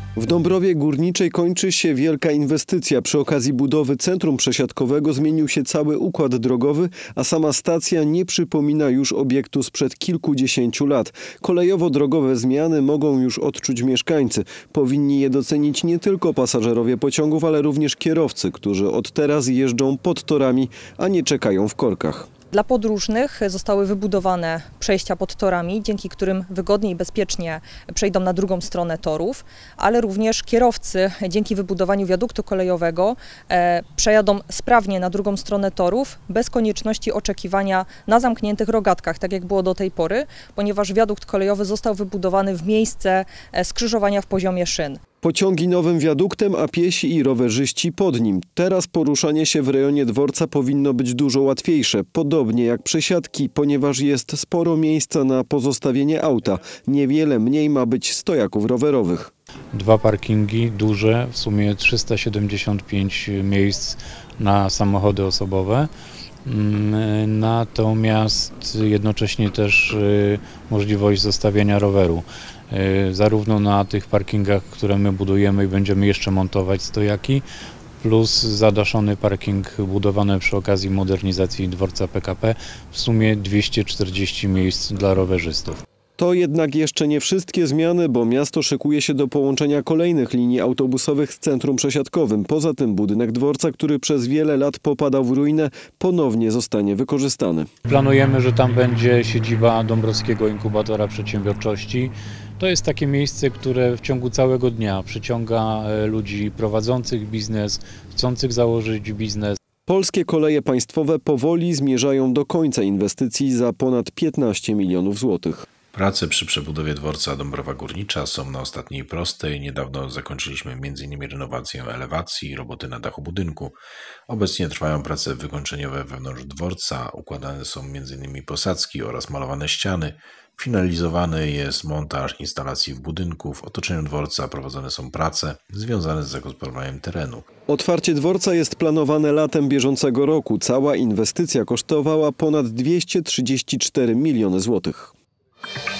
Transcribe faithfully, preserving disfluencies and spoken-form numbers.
W Dąbrowie Górniczej kończy się wielka inwestycja. Przy okazji budowy centrum przesiadkowego zmienił się cały układ drogowy, a sama stacja nie przypomina już obiektu sprzed kilkudziesięciu lat. Kolejowo-drogowe zmiany mogą już odczuć mieszkańcy. Powinni je docenić nie tylko pasażerowie pociągów, ale również kierowcy, którzy od teraz jeżdżą pod torami, a nie czekają w korkach. Dla podróżnych zostały wybudowane przejścia pod torami, dzięki którym wygodnie i bezpiecznie przejdą na drugą stronę torów, ale również kierowcy dzięki wybudowaniu wiaduktu kolejowego e, przejadą sprawnie na drugą stronę torów bez konieczności oczekiwania na zamkniętych rogatkach, tak jak było do tej pory, ponieważ wiadukt kolejowy został wybudowany w miejsce skrzyżowania w poziomie szyn. Pociągi nowym wiaduktem, a piesi i rowerzyści pod nim. Teraz poruszanie się w rejonie dworca powinno być dużo łatwiejsze, podobnie jak przesiadki, ponieważ jest sporo miejsca na pozostawienie auta. Niewiele mniej ma być stojaków rowerowych. Dwa parkingi duże, w sumie trzysta siedemdziesiąt pięć miejsc na samochody osobowe. Natomiast jednocześnie też możliwość zostawienia roweru. Zarówno na tych parkingach, które my budujemy i będziemy jeszcze montować stojaki, plus zadaszony parking budowany przy okazji modernizacji dworca P K P, w sumie dwieście czterdzieści miejsc dla rowerzystów. To jednak jeszcze nie wszystkie zmiany, bo miasto szykuje się do połączenia kolejnych linii autobusowych z centrum przesiadkowym. Poza tym budynek dworca, który przez wiele lat popadał w ruinę, ponownie zostanie wykorzystany. Planujemy, że tam będzie siedziba Dąbrowskiego Inkubatora Przedsiębiorczości. To jest takie miejsce, które w ciągu całego dnia przyciąga ludzi prowadzących biznes, chcących założyć biznes. Polskie koleje państwowe powoli zmierzają do końca inwestycji za ponad piętnaście milionów złotych. Prace przy przebudowie dworca Dąbrowa Górnicza są na ostatniej prostej. Niedawno zakończyliśmy między innymi renowację elewacji i roboty na dachu budynku. Obecnie trwają prace wykończeniowe wewnątrz dworca. Układane są między innymi posadzki oraz malowane ściany. Finalizowany jest montaż instalacji w budynku. W otoczeniu dworca prowadzone są prace związane z zagospodarowaniem terenu. Otwarcie dworca jest planowane latem bieżącego roku. Cała inwestycja kosztowała ponad dwieście trzydzieści cztery miliony złotych.